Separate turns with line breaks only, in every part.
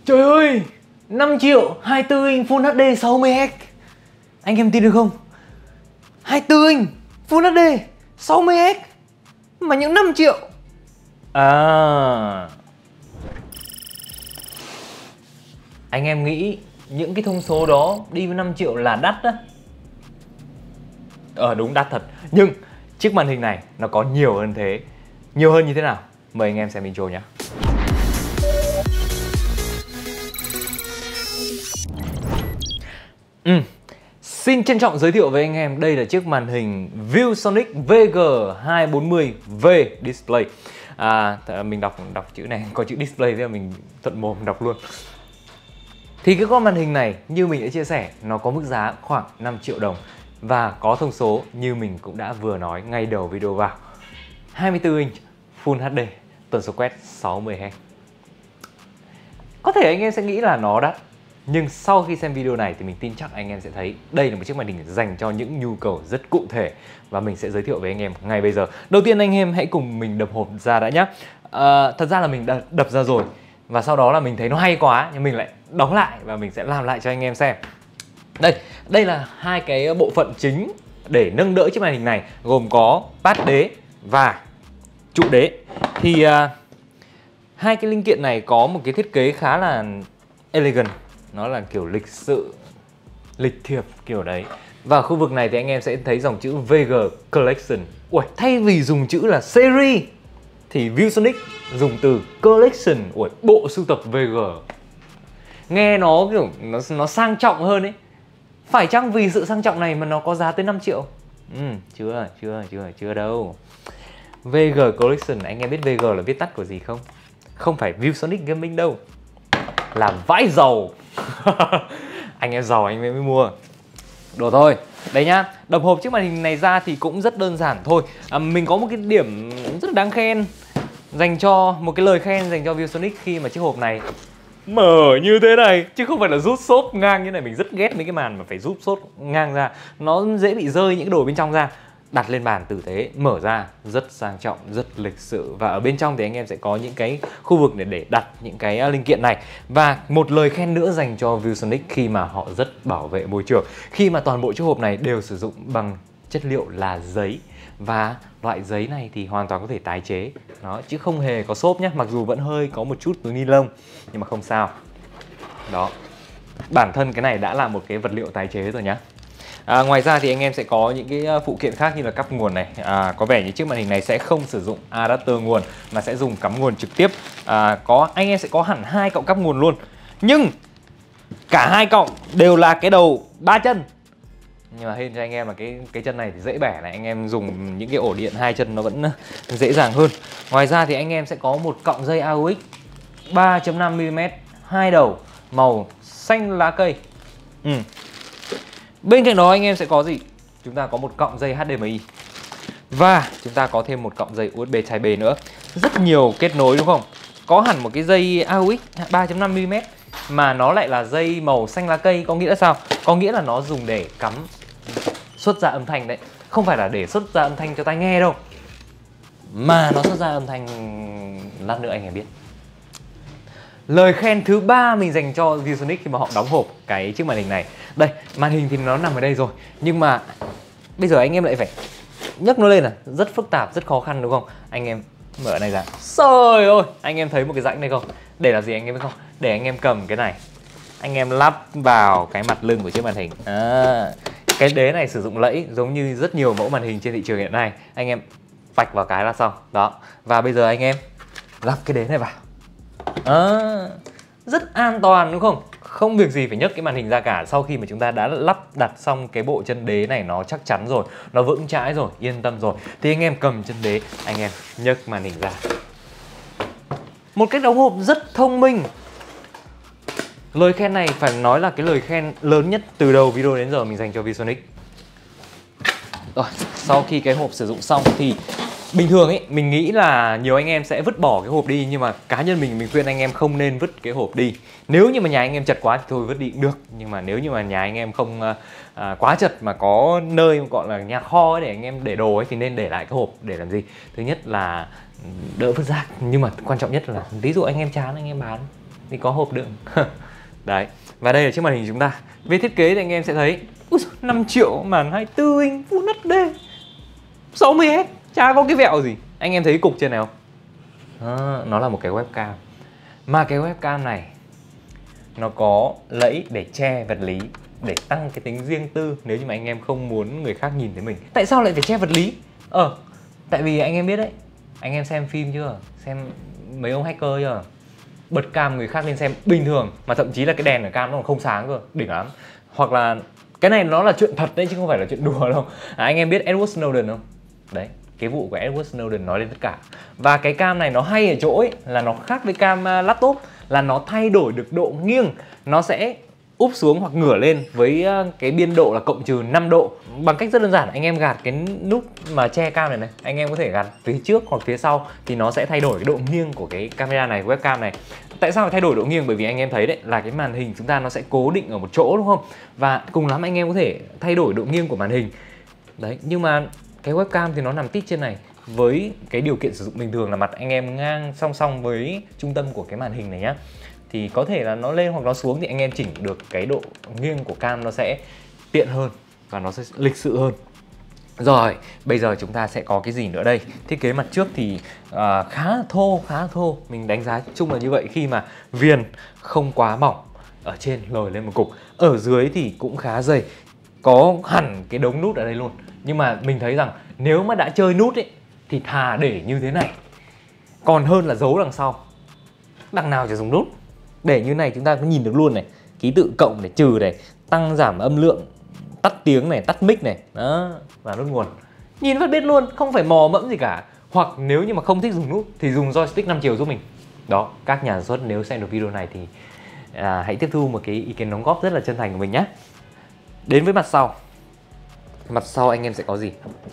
Trời ơi, 5 triệu 24 inch Full HD 60Hz. Anh em tin được không? 24 inch Full HD 60Hz mà những 5 triệu. À, anh em nghĩ những cái thông số đó đi với 5 triệu là đắt á? Đúng, đắt thật. Nhưng chiếc màn hình này nó có nhiều hơn thế. Nhiều hơn như thế nào? Mời anh em xem intro nhé. Xin trân trọng giới thiệu với anh em, đây là chiếc màn hình ViewSonic VG240V Display. Mình đọc chữ này, có chữ display thế là mình thuận mồm đọc luôn. Thì cái con màn hình này như mình đã chia sẻ, nó có mức giá khoảng 5 triệu đồng và có thông số như mình cũng đã vừa nói ngay đầu video vào. 24 inch Full HD, tần số quét 60Hz. Có thể anh em sẽ nghĩ là nó đắt, nhưng sau khi xem video này thì mình tin chắc anh em sẽ thấy đây là một chiếc màn hình dành cho những nhu cầu rất cụ thể và mình sẽ giới thiệu với anh em ngay bây giờ. Đầu tiên anh em hãy cùng mình đập hộp ra đã nhé. Thật ra là mình đã đập ra rồi và sau đó là mình thấy nó hay quá nhưng mình lại đóng lại và mình sẽ làm lại cho anh em xem. Đây là hai cái bộ phận chính để nâng đỡ chiếc màn hình này, gồm có pad đế và trụ đế. Thì hai cái linh kiện này có một cái thiết kế khá là elegant, nó là kiểu lịch sự, lịch thiệp kiểu đấy. Và khu vực này thì anh em sẽ thấy dòng chữ VG Collection. Ui, thay vì dùng chữ là series thì ViewSonic dùng từ Collection. Ui, bộ sưu tập VG. Nghe nó kiểu nó sang trọng hơn ấy. Phải chăng vì sự sang trọng này mà nó có giá tới 5 triệu? Chưa đâu. VG Collection, anh em biết VG là viết tắt của gì không? Không phải ViewSonic Gaming đâu, là vãi giàu. Anh em giàu anh mới mua. Đùa thôi. Đấy nhá, đập hộp chiếc màn hình này ra thì cũng rất đơn giản thôi. Mình có một cái điểm rất là đáng khen, dành cho một cái lời khen dành cho ViewSonic khi mà chiếc hộp này mở như thế này, chứ không phải là rút xốp ngang như này. Mình rất ghét mấy cái màn mà phải rút xốp ngang ra, nó dễ bị rơi những cái đồ bên trong ra. Đặt lên bàn tử tế, mở ra rất sang trọng, rất lịch sự. Và ở bên trong thì anh em sẽ có những cái khu vực để đặt những cái linh kiện này. Và một lời khen nữa dành cho ViewSonic khi mà họ rất bảo vệ môi trường, khi mà toàn bộ chiếc hộp này đều sử dụng bằng chất liệu là giấy. Và loại giấy này thì hoàn toàn có thể tái chế đó, chứ không hề có xốp nhé. Mặc dù vẫn hơi có một chút túi ni lông nhưng mà không sao. Đó, bản thân cái này đã là một cái vật liệu tái chế rồi nhá. Ngoài ra thì anh em sẽ có những cái phụ kiện khác như là cắp nguồn này. Có vẻ như chiếc màn hình này sẽ không sử dụng adapter nguồn mà sẽ dùng cắm nguồn trực tiếp. Anh em sẽ có hẳn 2 cọng cắp nguồn luôn, nhưng cả 2 cọng đều là cái đầu 3 chân. Nhưng mà hên cho anh em là cái chân này thì dễ bẻ này, anh em dùng những cái ổ điện 2 chân nó vẫn dễ dàng hơn. Ngoài ra thì anh em sẽ có một cọng dây AUX 3.5mm 2 đầu màu xanh lá cây. Bên cạnh đó anh em sẽ có gì? Chúng ta có một cọng dây HDMI và chúng ta có thêm một cọng dây USB Type B nữa. Rất nhiều kết nối đúng không? Có hẳn một cái dây AUX 3.5mm mà nó lại là dây màu xanh lá cây. Có nghĩa là sao? Có nghĩa là nó dùng để cắm xuất ra âm thanh đấy. Không phải là để xuất ra âm thanh cho tai nghe đâu, mà nó xuất ra âm thanh lát nữa anh em biết. Lời khen thứ 3 mình dành cho ViewSonic khi mà họ đóng hộp cái chiếc màn hình này. Đây, màn hình thì nó nằm ở đây rồi, nhưng mà bây giờ anh em lại phải nhấc nó lên, là rất phức tạp, rất khó khăn đúng không? Anh em mở này ra. Trời ơi, anh em thấy một cái rãnh này không? Để là gì anh em biết không? Để anh em cầm cái này, anh em lắp vào cái mặt lưng của chiếc màn hình. Cái đế này sử dụng lẫy giống như rất nhiều mẫu màn hình trên thị trường hiện nay. Anh em vạch vào cái là xong. Đó. Và bây giờ anh em lắp cái đế này vào. Rất an toàn đúng không? Không việc gì phải nhấc cái màn hình ra cả. Sau khi mà chúng ta đã lắp đặt xong cái bộ chân đế này, nó chắc chắn rồi, nó vững chãi rồi, yên tâm rồi, thì anh em cầm chân đế, anh em nhấc màn hình ra. Một cách đóng hộp rất thông minh. Lời khen này phải nói là cái lời khen lớn nhất từ đầu video đến giờ mình dành cho ViewSonic. Rồi, sau khi cái hộp sử dụng xong thì bình thường ấy, mình nghĩ là nhiều anh em sẽ vứt bỏ cái hộp đi, nhưng mà cá nhân mình khuyên anh em không nên vứt cái hộp đi. Nếu như mà nhà anh em chật quá thì thôi vứt đi cũng được, nhưng mà nếu như mà nhà anh em không quá chật mà có nơi gọi là nhà kho ấy để anh em để đồ ấy thì nên để lại cái hộp. Để làm gì? Thứ nhất là đỡ vứt rác, nhưng mà quan trọng nhất là ví dụ anh em chán anh em bán, thì có hộp đựng. Đấy, và đây là chiếc màn hình chúng ta. Về thiết kế thì anh em sẽ thấy 5 triệu màn 24 inch Full HD 60Hz, chả có cái vẹo gì. Anh em thấy cục trên này không? Nó là một cái webcam. Mà cái webcam này nó có lẫy để che vật lý, để tăng cái tính riêng tư nếu như mà anh em không muốn người khác nhìn thấy mình. Tại sao lại phải che vật lý? Tại vì anh em biết đấy, anh em xem phim chưa? Xem mấy ông hacker chưa? Bật cam người khác lên xem bình thường, mà thậm chí là cái đèn ở cam nó còn không sáng cơ, đỉnh lắm. Hoặc là cái này nó là chuyện thật đấy chứ không phải là chuyện đùa đâu. Anh em biết Edward Snowden không? Đấy, cái vụ của Edward Snowden nói lên tất cả. Và cái cam này nó hay ở chỗ ấy là nó khác với cam laptop, là nó thay đổi được độ nghiêng. Nó sẽ úp xuống hoặc ngửa lên với cái biên độ là cộng trừ 5 độ. Bằng cách rất đơn giản, anh em gạt cái nút mà che cam này này, anh em có thể gạt phía trước hoặc phía sau thì nó sẽ thay đổi cái độ nghiêng của cái camera này, webcam này. Tại sao phải thay đổi độ nghiêng? Bởi vì anh em thấy đấy là cái màn hình chúng ta nó sẽ cố định ở một chỗ, đúng không? Và cùng lắm anh em có thể thay đổi độ nghiêng của màn hình. Đấy, nhưng mà cái webcam thì nó nằm tít trên này. Với cái điều kiện sử dụng bình thường là mặt anh em ngang song song với trung tâm của cái màn hình này nhá, thì có thể là nó lên hoặc nó xuống thì anh em chỉnh được cái độ nghiêng của cam, nó sẽ tiện hơn và nó sẽ lịch sự hơn. Rồi, bây giờ chúng ta sẽ có cái gì nữa đây? Thiết kế mặt trước thì khá là thô. Mình đánh giá chung là như vậy, khi mà viền không quá mỏng, ở trên lồi lên một cục, ở dưới thì cũng khá dày, có hẳn cái đống nút ở đây luôn. Nhưng mà mình thấy rằng nếu mà đã chơi nút ấy thì thà để như thế này còn hơn là giấu đằng sau. Đằng nào chả dùng nút. Để như này chúng ta có nhìn được luôn này, ký tự cộng này, trừ này, tăng giảm âm lượng, tắt tiếng này, tắt mic này, đó, và nút nguồn. Nhìn phát biết luôn, không phải mò mẫm gì cả. Hoặc nếu như mà không thích dùng nút thì dùng joystick 5 chiều giúp mình. Đó, các nhà sản xuất nếu xem được video này thì hãy tiếp thu một cái ý kiến đóng góp rất là chân thành của mình nhé. Đến với mặt sau. Mặt sau anh em sẽ có gì?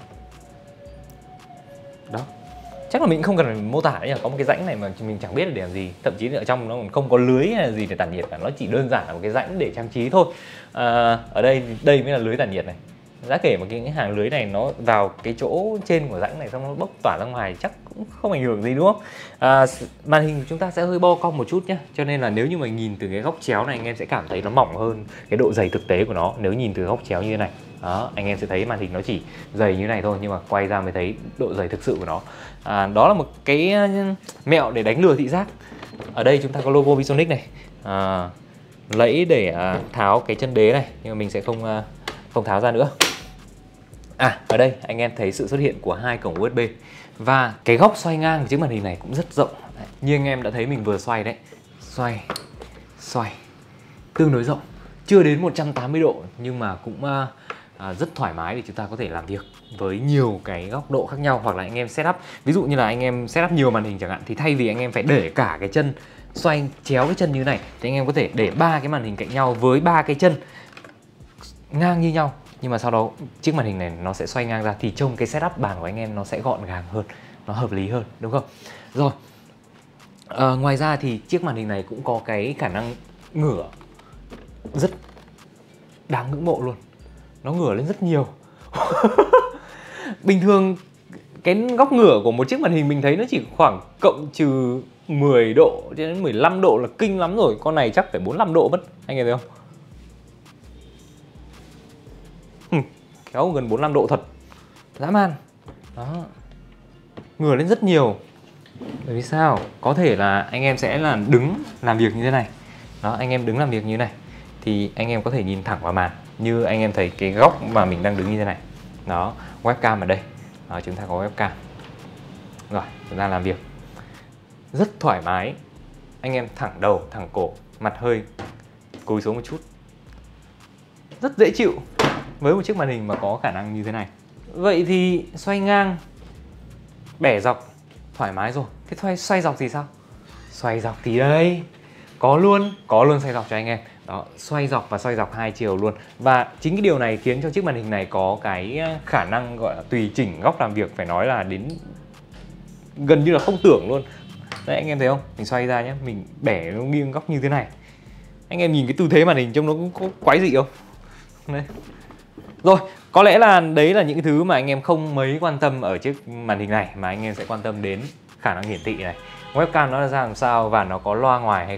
Đó, chắc là mình không cần phải mô tả đấy nhỉ. Có một cái rãnh này mà mình chẳng biết là để làm gì. Thậm chí ở trong nó còn không có lưới hay là gì để tản nhiệt cả. Nó chỉ đơn giản là một cái rãnh để trang trí thôi. Ở đây mới là lưới tản nhiệt này. Giá kể mà cái hàng lưới này nó vào cái chỗ trên của rãnh này xong nó bốc tỏa ra ngoài chắc cũng không ảnh hưởng gì, đúng không? Màn hình của chúng ta sẽ hơi bo cong một chút nhé. Cho nên là nếu như mà nhìn từ cái góc chéo này anh em sẽ cảm thấy nó mỏng hơn cái độ dày thực tế của nó. Nếu nhìn từ góc chéo như thế này, đó, anh em sẽ thấy màn hình nó chỉ dày như này thôi, nhưng mà quay ra mới thấy độ dày thực sự của nó. Đó là một cái mẹo để đánh lừa thị giác. Ở đây chúng ta có logo ViewSonic này, lẫy để tháo cái chân đế này, nhưng mà mình sẽ không tháo ra nữa. Ở đây anh em thấy sự xuất hiện của 2 cổng USB. Và cái góc xoay ngang của chiếc màn hình này cũng rất rộng. Như anh em đã thấy mình vừa xoay đấy, xoay tương đối rộng, chưa đến 180 độ nhưng mà cũng rất thoải mái để chúng ta có thể làm việc với nhiều cái góc độ khác nhau. Hoặc là anh em setup, ví dụ như là anh em setup nhiều màn hình chẳng hạn, thì thay vì anh em phải để cả cái chân xoay chéo cái chân như này thì anh em có thể để 3 cái màn hình cạnh nhau với 3 cái chân ngang như nhau, nhưng mà sau đó chiếc màn hình này nó sẽ xoay ngang ra, thì trông cái setup bàn của anh em nó sẽ gọn gàng hơn, nó hợp lý hơn, đúng không? Rồi, ngoài ra thì chiếc màn hình này cũng có cái khả năng ngửa rất đáng ngưỡng mộ luôn. Nó ngửa lên rất nhiều. Bình thường cái góc ngửa của một chiếc màn hình mình thấy nó chỉ khoảng cộng trừ 10 độ cho đến 15 độ là kinh lắm rồi. Con này chắc phải 45 độ mất. Anh em thấy không? Kéo gần 45 độ thật, dã man. Đó, ngửa lên rất nhiều. Bởi vì sao? Có thể là anh em sẽ là đứng làm việc như thế này. Đó, anh em đứng làm việc như thế này thì anh em có thể nhìn thẳng vào màn. Như anh em thấy cái góc mà mình đang đứng như thế này. Đó, webcam ở đây. Đó, chúng ta có webcam. Rồi, chúng ta làm việc rất thoải mái. Anh em thẳng đầu, thẳng cổ, mặt hơi cúi xuống một chút, rất dễ chịu với một chiếc màn hình mà có khả năng như thế này. Vậy thì xoay ngang, bẻ dọc thoải mái rồi. Thế xoay dọc thì sao? Xoay dọc thì đây, có luôn xoay dọc cho anh em. Đó, xoay dọc và xoay dọc 2 chiều luôn. Và chính cái điều này khiến cho chiếc màn hình này có cái khả năng gọi là tùy chỉnh góc làm việc, phải nói là đến gần như là không tưởng luôn. Đấy, anh em thấy không? Mình xoay ra nhé, mình bẻ nó nghiêng góc như thế này. Anh em nhìn cái tư thế màn hình trông nó cũng có quái dị không? Đấy. Rồi, có lẽ là đấy là những cái thứ mà anh em không mấy quan tâm ở chiếc màn hình này, mà anh em sẽ quan tâm đến khả năng hiển thị này. Webcam nó ra làm sao và nó có loa ngoài hay không.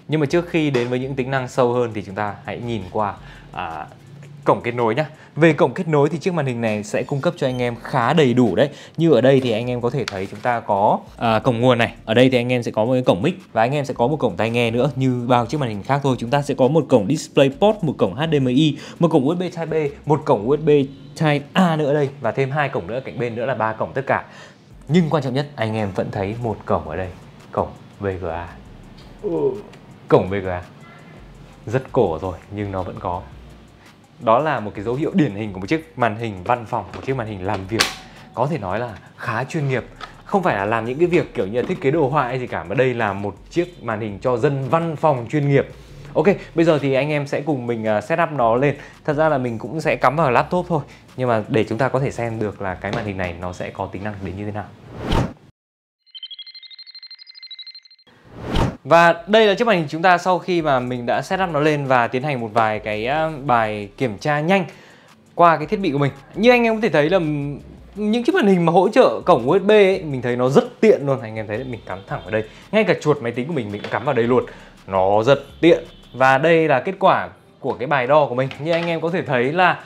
Nhưng mà trước khi đến với những tính năng sâu hơn thì chúng ta hãy nhìn qua cổng kết nối nhé. Về cổng kết nối thì chiếc màn hình này sẽ cung cấp cho anh em khá đầy đủ đấy. Như ở đây thì anh em có thể thấy chúng ta có cổng nguồn này. Ở đây thì anh em sẽ có một cái cổng mic và anh em sẽ có một cổng tai nghe nữa. Như bao chiếc màn hình khác thôi, chúng ta sẽ có một cổng DisplayPort, một cổng HDMI, một cổng USB Type B, một cổng USB Type A nữa đây và thêm 2 cổng nữa cạnh bên nữa là 3 cổng tất cả. Nhưng quan trọng nhất anh em vẫn thấy một cổng ở đây, cổng VGA. Cổng VGA rất cổ rồi nhưng nó vẫn có. Đó là một cái dấu hiệu điển hình của một chiếc màn hình văn phòng, một chiếc màn hình làm việc có thể nói là khá chuyên nghiệp. Không phải là làm những cái việc kiểu như là thiết kế đồ họa hay gì cả, mà đây là một chiếc màn hình cho dân văn phòng chuyên nghiệp. Ok, bây giờ thì anh em sẽ cùng mình setup nó lên. Thật ra là mình cũng sẽ cắm vào laptop thôi, nhưng mà để chúng ta có thể xem được là cái màn hình này nó sẽ có tính năng đến như thế nào. Và đây là chiếc màn hình chúng ta sau khi mà mình đã setup nó lên và tiến hành một vài cái bài kiểm tra nhanh qua cái thiết bị của mình. Như anh em có thể thấy là những chiếc màn hình mà hỗ trợ cổng USB ấy, mình thấy nó rất tiện luôn. Anh em thấy mình cắm thẳng vào đây. Ngay cả chuột máy tính của mình cũng cắm vào đây luôn. Nó rất tiện. Và đây là kết quả của cái bài đo của mình. Như anh em có thể thấy là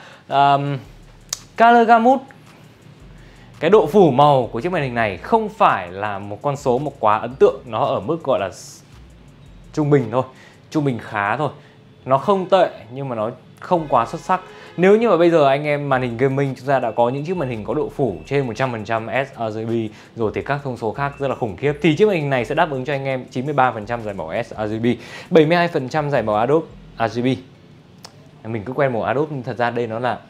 Color Gamut, cái độ phủ màu của chiếc màn hình này không phải là một con số một quá ấn tượng. Nó ở mức gọi là trung bình thôi, trung bình khá thôi. Nó không tệ nhưng mà nó không quá xuất sắc. Nếu như mà bây giờ anh em màn hình gaming chúng ta đã có những chiếc màn hình có độ phủ trên 100% sRGB rồi thì các thông số khác rất là khủng khiếp, thì chiếc màn hình này sẽ đáp ứng cho anh em 93% giải màu sRGB, 72% giải màu Adobe RGB. Mình cứ quen màu Adobe nhưng thật ra đây nó là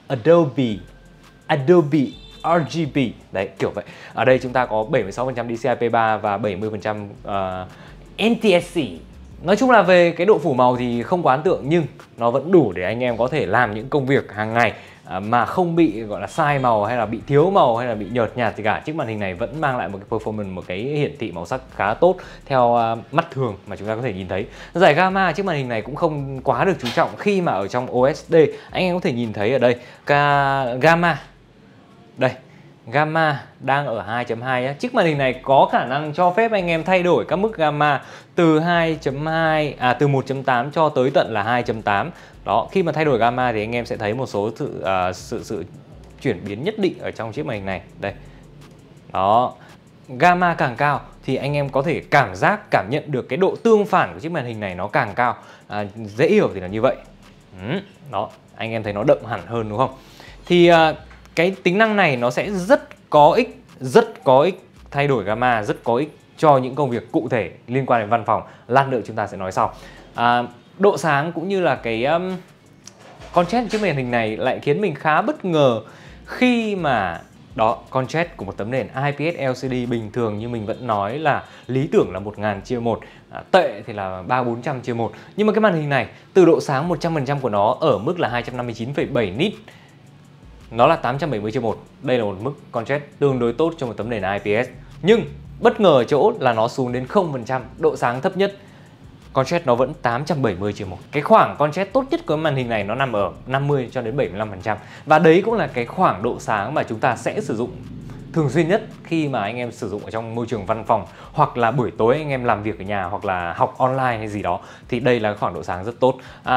Adobe RGB. Đấy, kiểu vậy. Ở đây chúng ta có 76% DCI-P3 và 70% NTSC. Nói chung là về cái độ phủ màu thì không quá ấn tượng, nhưng nó vẫn đủ để anh em có thể làm những công việc hàng ngày mà không bị gọi là sai màu hay là bị thiếu màu hay là bị nhợt nhạt gì cả. Chiếc màn hình này vẫn mang lại một cái performance, một cái hiển thị màu sắc khá tốt theo mắt thường mà chúng ta có thể nhìn thấy. Giải gamma chiếc màn hình này cũng không quá được chú trọng khi mà ở trong OSD. Anh em có thể nhìn thấy ở đây gamma đây, gamma đang ở 2.2 á. Chiếc màn hình này có khả năng cho phép anh em thay đổi các mức gamma từ 2.2 từ 1.8 cho tới tận là 2.8. Đó, khi mà thay đổi gamma thì anh em sẽ thấy một số sự chuyển biến nhất định ở trong chiếc màn hình này. Đây. Đó. Gamma càng cao thì anh em có thể cảm nhận được cái độ tương phản của chiếc màn hình này nó càng cao. Dễ hiểu thì là như vậy. Đó, anh em thấy nó đậm hẳn hơn đúng không? Thì cái tính năng này nó sẽ rất có ích thay đổi gamma, rất có ích cho những công việc cụ thể liên quan đến văn phòng. Lát nữa chúng ta sẽ nói sau. Độ sáng cũng như là cái contrast chiếc màn hình này lại khiến mình khá bất ngờ khi mà đó, contrast của một tấm nền IPS LCD bình thường như mình vẫn nói là lý tưởng là 1000/1, tệ thì là 300-400/1. Nhưng mà cái màn hình này từ độ sáng 100% của nó ở mức là 259,7 nit, nó là 870/1. Đây là một mức contrast tương đối tốt cho một tấm nền IPS. Nhưng bất ngờ ở chỗ là nó xuống đến 0%, độ sáng thấp nhất contrast nó vẫn 870/1. Cái khoảng contrast tốt nhất của màn hình này nó nằm ở 50 cho đến 75%. Và đấy cũng là cái khoảng độ sáng mà chúng ta sẽ sử dụng thường xuyên nhất khi mà anh em sử dụng ở trong môi trường văn phòng, hoặc là buổi tối anh em làm việc ở nhà hoặc là học online hay gì đó, thì đây là khoảng độ sáng rất tốt.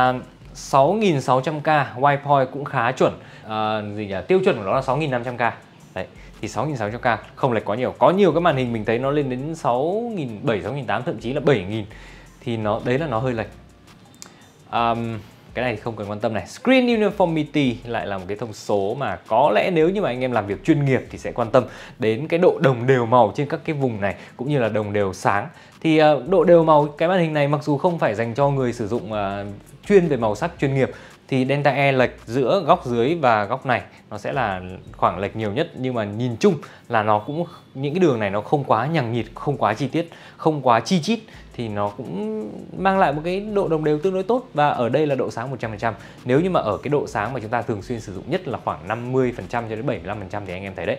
6600K white point cũng khá chuẩn. Tiêu chuẩn của nó là 6500K. Đấy, thì 6600K không lệch quá nhiều. Có nhiều cái màn hình mình thấy nó lên đến 6700, 6800, thậm chí là 7000 thì đấy là nó hơi lệch. Cái này thì không cần quan tâm này. Screen Uniformity lại là một cái thông số mà có lẽ nếu như mà anh em làm việc chuyên nghiệp thì sẽ quan tâm đến cái độ đồng đều màu trên các cái vùng này, cũng như là đồng đều sáng. Thì độ đều màu cái màn hình này mặc dù không phải dành cho người sử dụng chuyên về màu sắc chuyên nghiệp, thì delta E lệch giữa góc dưới và góc này nó sẽ là khoảng lệch nhiều nhất, nhưng mà nhìn chung là nó cũng, những cái đường này nó không quá nhằng nhịt, không quá chi tiết, không quá chi chít, thì nó cũng mang lại một cái độ đồng đều tương đối tốt. Và ở đây là độ sáng 100%. Nếu như mà ở cái độ sáng mà chúng ta thường xuyên sử dụng nhất là khoảng 50% cho đến 75% thì anh em thấy đấy,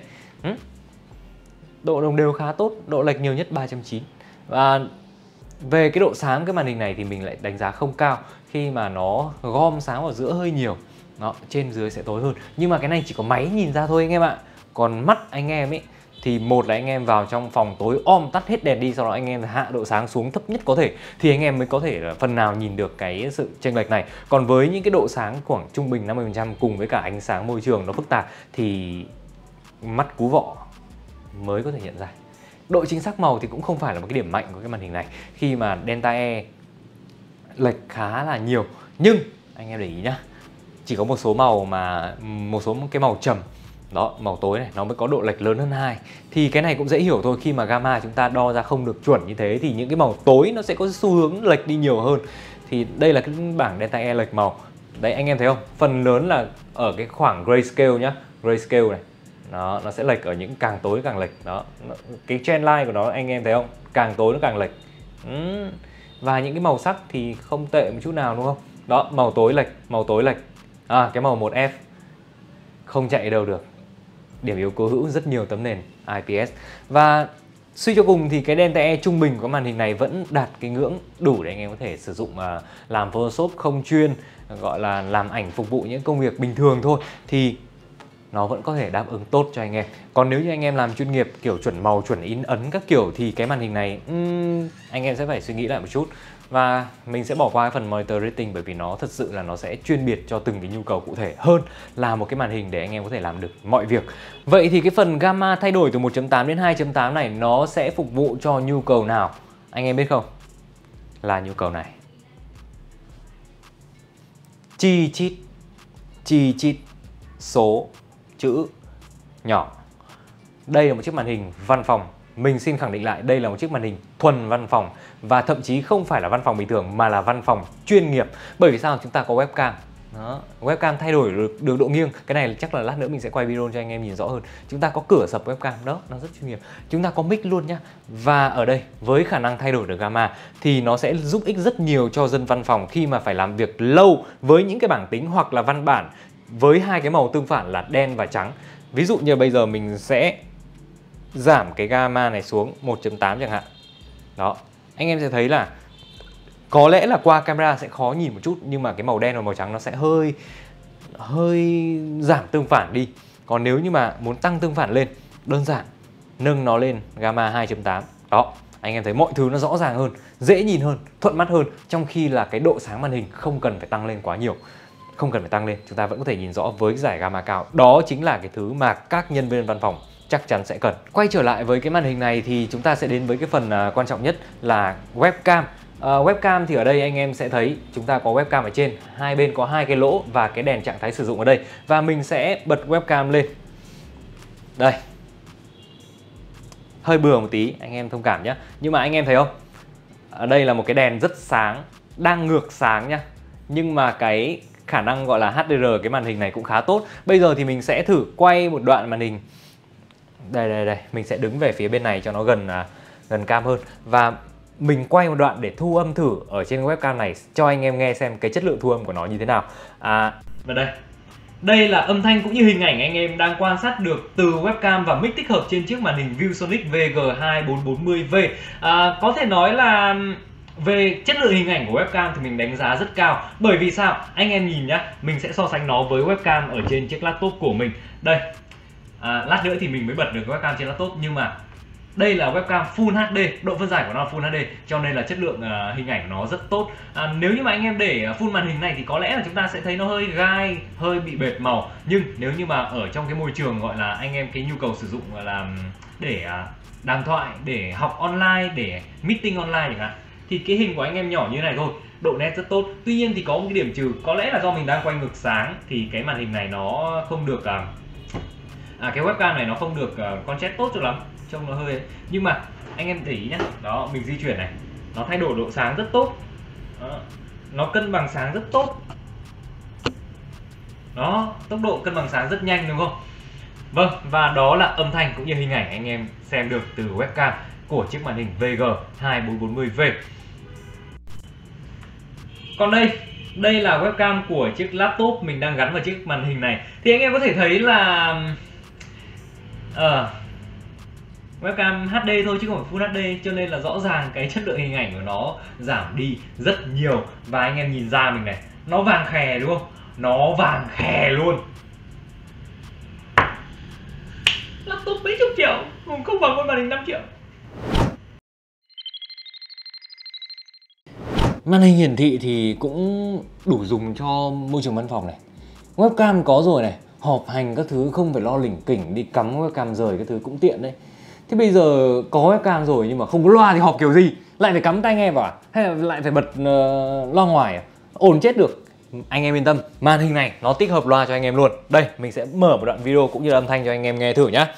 độ đồng đều khá tốt, độ lệch nhiều nhất 3.9. Và về cái độ sáng cái màn hình này thì mình lại đánh giá không cao, khi mà nó gom sáng vào giữa hơi nhiều. Đó, trên dưới sẽ tối hơn. Nhưng mà cái này chỉ có máy nhìn ra thôi anh em ạ. Còn mắt anh em ấy thì một là anh em vào trong phòng tối om tắt hết đèn đi, sau đó anh em hạ độ sáng xuống thấp nhất có thể thì anh em mới có thể phần nào nhìn được cái sự chênh lệch này. Còn với những cái độ sáng khoảng trung bình 50% cùng với cả ánh sáng môi trường nó phức tạp thì mắt cú vọ mới có thể nhận ra. Độ chính xác màu thì cũng không phải là một cái điểm mạnh của cái màn hình này khi mà Delta E lệch khá là nhiều. Nhưng anh em để ý nhá, chỉ có một số màu mà một số cái màu trầm đó, màu tối này nó mới có độ lệch lớn hơn 2. Thì cái này cũng dễ hiểu thôi, khi mà gamma chúng ta đo ra không được chuẩn như thế thì những cái màu tối nó sẽ có xu hướng lệch đi nhiều hơn. Thì đây là cái bảng Delta E lệch màu. Đấy anh em thấy không? Phần lớn là ở cái khoảng grayscale nhá, grayscale này. Nó sẽ lệch ở những càng tối càng lệch. Đó, cái trendline của nó anh em thấy không? Càng tối nó càng lệch. Và những cái màu sắc thì không tệ một chút nào đúng không? Đó, màu tối lệch, màu tối lệch. Cái màu 1F không chạy đâu được. Điểm yếu cố hữu rất nhiều tấm nền IPS. Và suy cho cùng thì cái Delta E trung bình của màn hình này vẫn đạt cái ngưỡng đủ để anh em có thể sử dụng làm Photoshop không chuyên, gọi là làm ảnh phục vụ những công việc bình thường thôi thì nó vẫn có thể đáp ứng tốt cho anh em. Còn nếu như anh em làm chuyên nghiệp kiểu chuẩn màu, chuẩn in ấn các kiểu thì cái màn hình này anh em sẽ phải suy nghĩ lại một chút. Và mình sẽ bỏ qua cái phần monitor rating bởi vì nó thật sự là nó sẽ chuyên biệt cho từng cái nhu cầu cụ thể hơn là một cái màn hình để anh em có thể làm được mọi việc. Vậy thì cái phần gamma thay đổi từ 1.8 đến 2.8 này nó sẽ phục vụ cho nhu cầu nào? Anh em biết không? Là nhu cầu này. Chi chít số chữ nhỏ. Đây là một chiếc màn hình văn phòng. Mình xin khẳng định lại, đây là một chiếc màn hình thuần văn phòng. Và thậm chí không phải là văn phòng bình thường mà là văn phòng chuyên nghiệp. Bởi vì sao? Chúng ta có webcam. Đó, webcam thay đổi được độ nghiêng. Cái này chắc là lát nữa mình sẽ quay video cho anh em nhìn rõ hơn. Chúng ta có cửa sập webcam, đó, nó rất chuyên nghiệp. Chúng ta có mic luôn nhá. Và ở đây, với khả năng thay đổi được gamma thì nó sẽ giúp ích rất nhiều cho dân văn phòng khi mà phải làm việc lâu với những cái bảng tính hoặc là văn bản với hai cái màu tương phản là đen và trắng. Ví dụ như bây giờ mình sẽ giảm cái gamma này xuống 1.8 chẳng hạn. Đó, anh em sẽ thấy là có lẽ là qua camera sẽ khó nhìn một chút, nhưng mà cái màu đen và màu trắng nó sẽ hơi giảm tương phản đi. Còn nếu như mà muốn tăng tương phản lên, đơn giản nâng nó lên gamma 2.8. Đó, anh em thấy mọi thứ nó rõ ràng hơn, dễ nhìn hơn, thuận mắt hơn, trong khi là cái độ sáng màn hình không cần phải tăng lên quá nhiều. Không cần phải tăng lên, chúng ta vẫn có thể nhìn rõ với cái giải gamma cao. Đó chính là cái thứ mà các nhân viên văn phòng chắc chắn sẽ cần. Quay trở lại với cái màn hình này thì chúng ta sẽ đến với cái phần quan trọng nhất là webcam. Webcam thì ở đây anh em sẽ thấy chúng ta có webcam ở trên, hai bên có hai cái lỗ và cái đèn trạng thái sử dụng ở đây. Và mình sẽ bật webcam lên. Đây. Hơi bừa một tí, anh em thông cảm nhé. Nhưng mà anh em thấy không? Ở đây là một cái đèn rất sáng, đang ngược sáng nhá. Nhưng mà cái khả năng gọi là HDR cái màn hình này cũng khá tốt. Bây giờ thì mình sẽ thử quay một đoạn màn hình. Đây, mình sẽ đứng về phía bên này cho nó gần cam hơn. Và mình quay một đoạn để thu âm thử ở trên webcam này cho anh em nghe xem cái chất lượng thu âm của nó như thế nào. Và đây là âm thanh cũng như hình ảnh anh em đang quan sát được từ webcam và mic tích hợp trên chiếc màn hình ViewSonic VG2440V. Có thể nói là về chất lượng hình ảnh của webcam thì mình đánh giá rất cao. Bởi vì sao? Anh em nhìn nhá, mình sẽ so sánh nó với webcam ở trên chiếc laptop của mình. Đây, lát nữa thì mình mới bật được webcam trên laptop, nhưng mà đây là webcam Full HD, độ phân giải của nó là Full HD, cho nên là chất lượng hình ảnh của nó rất tốt. Nếu như mà anh em để full màn hình này thì có lẽ là chúng ta sẽ thấy nó hơi gai, hơi bị bệt màu. Nhưng nếu như mà ở trong cái môi trường gọi là anh em cái nhu cầu sử dụng gọi là để đàm thoại, để học online, để meeting online chẳng hạn, thì cái hình của anh em nhỏ như thế này thôi, độ nét rất tốt. Tuy nhiên thì có một cái điểm trừ, có lẽ là do mình đang quay ngược sáng thì cái màn hình này nó không được cái webcam này nó không được contrast tốt cho lắm, trông nó hơi ấy. Nhưng mà anh em để ý nhé, đó, mình di chuyển này, nó thay đổi độ sáng rất tốt. Đó, nó cân bằng sáng rất tốt. Đó, tốc độ cân bằng sáng rất nhanh đúng không? Vâng, và đó là âm thanh cũng như hình ảnh anh em xem được từ webcam của chiếc màn hình VG2440V. Còn đây là webcam của chiếc laptop mình đang gắn vào chiếc màn hình này. Thì anh em có thể thấy là webcam HD thôi chứ không phải Full HD, cho nên là rõ ràng cái chất lượng hình ảnh của nó giảm đi rất nhiều. Và anh em nhìn da mình này, nó vàng khè đúng không? Nó vàng khè luôn. laptop mấy chục triệu, không bằng con màn hình 5 triệu. Màn hình hiển thị thì cũng đủ dùng cho môi trường văn phòng này. Webcam có rồi này, họp hành các thứ không phải lo lỉnh kỉnh đi cắm webcam rời các thứ cũng tiện đấy. Thế bây giờ có webcam rồi nhưng mà không có loa thì họp kiểu gì? Lại phải cắm tai nghe vào à? Hay là lại phải bật loa ngoài à? Ồn chết được. Anh em yên tâm, màn hình này nó tích hợp loa cho anh em luôn. Đây, mình sẽ mở một đoạn video cũng như là âm thanh cho anh em nghe thử nhá.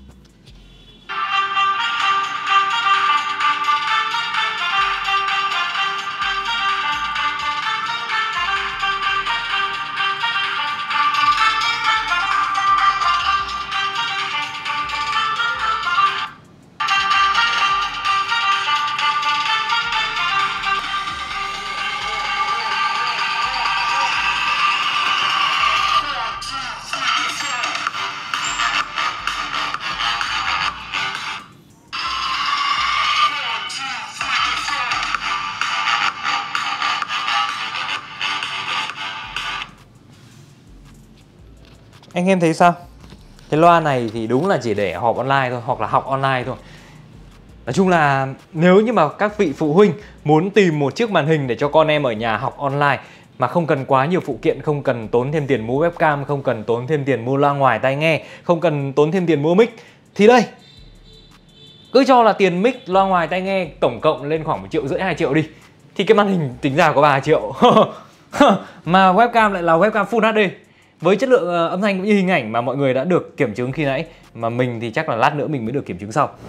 Anh em thấy sao? Cái loa này thì đúng là chỉ để họp online thôi, hoặc là học online thôi. Nói chung là nếu như mà các vị phụ huynh muốn tìm một chiếc màn hình để cho con em ở nhà học online mà không cần quá nhiều phụ kiện, không cần tốn thêm tiền mua webcam, không cần tốn thêm tiền mua loa ngoài tai nghe, không cần tốn thêm tiền mua mic, thì đây, cứ cho là tiền mic, loa ngoài tai nghe tổng cộng lên khoảng 1,5 triệu 2 triệu đi, thì cái màn hình tính ra có 3 triệu. Mà webcam lại là webcam Full HD với chất lượng âm thanh cũng như hình ảnh mà mọi người đã được kiểm chứng khi nãy, mà mình thì chắc là lát nữa mình mới được kiểm chứng sau.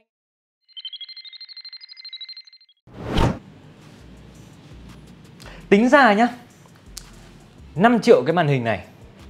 Tính ra nhá, 5 triệu cái màn hình này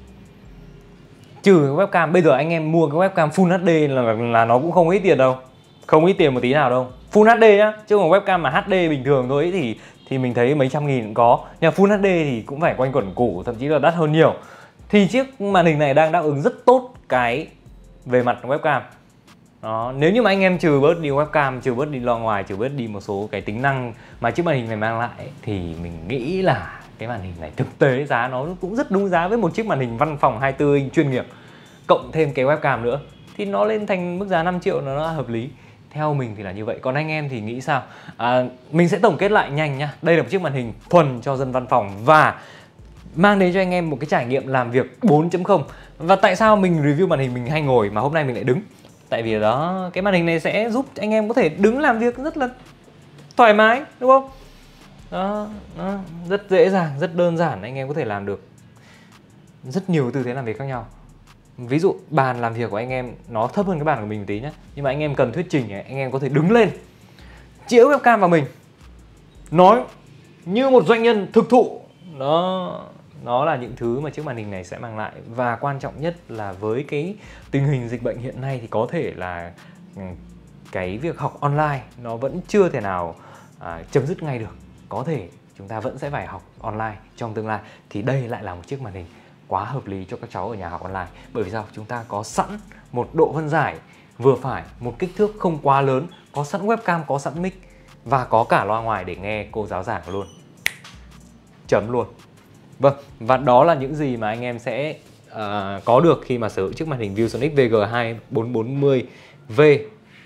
trừ cái webcam, bây giờ anh em mua cái webcam Full HD là nó cũng không ít tiền đâu. Không ít tiền một tí nào đâu. Full HD nhá, chứ còn webcam mà HD bình thường thôi ấy, thì mình thấy mấy trăm nghìn cũng có. Nhưng mà Full HD thì cũng phải quanh quẩn củ, thậm chí là đắt hơn nhiều. Thì chiếc màn hình này đang đáp ứng rất tốt cái về mặt webcam. Đó, nếu như mà anh em trừ bớt đi webcam, trừ bớt đi loa ngoài, trừ bớt đi một số cái tính năng mà chiếc màn hình này mang lại, thì mình nghĩ là cái màn hình này thực tế giá nó cũng rất đúng giá với một chiếc màn hình văn phòng 24 inch chuyên nghiệp, cộng thêm cái webcam nữa, thì nó lên thành mức giá 5 triệu nó hợp lý. Theo mình thì là như vậy. Còn anh em thì nghĩ sao? Mình sẽ tổng kết lại nhanh nhá. Đây là một chiếc màn hình thuần cho dân văn phòng và mang đến cho anh em một cái trải nghiệm làm việc 4.0. Và tại sao mình review màn hình mình hay ngồi mà hôm nay mình lại đứng? Tại vì đó, cái màn hình này sẽ giúp anh em có thể đứng làm việc rất là thoải mái, đúng không? Đó, rất dễ dàng, rất đơn giản, anh em có thể làm được rất nhiều tư thế làm việc khác nhau. Ví dụ bàn làm việc của anh em nó thấp hơn cái bàn của mình một tí nhé, nhưng mà anh em cần thuyết trình ấy, anh em có thể đứng lên, chĩa webcam vào mình, nói như một doanh nhân thực thụ. Nó là những thứ mà chiếc màn hình này sẽ mang lại. Và quan trọng nhất là với cái tình hình dịch bệnh hiện nay thì có thể là cái việc học online nó vẫn chưa thể nào chấm dứt ngay được. Có thể chúng ta vẫn sẽ phải học online trong tương lai. Thì đây lại là một chiếc màn hình quá hợp lý cho các cháu ở nhà học online. Bởi vì sao? Chúng ta có sẵn một độ phân giải vừa phải, một kích thước không quá lớn, có sẵn webcam, có sẵn mic và có cả loa ngoài để nghe cô giáo giảng luôn. Chấm luôn. Vâng, và đó là những gì mà anh em sẽ có được khi mà sở hữu chiếc màn hình ViewSonic VG2440V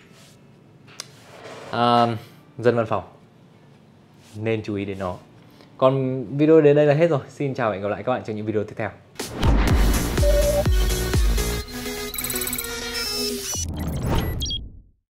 dân văn phòng. Nên chú ý đến nó. Còn video đến đây là hết rồi. Xin chào và hẹn gặp lại các bạn trong những video tiếp theo.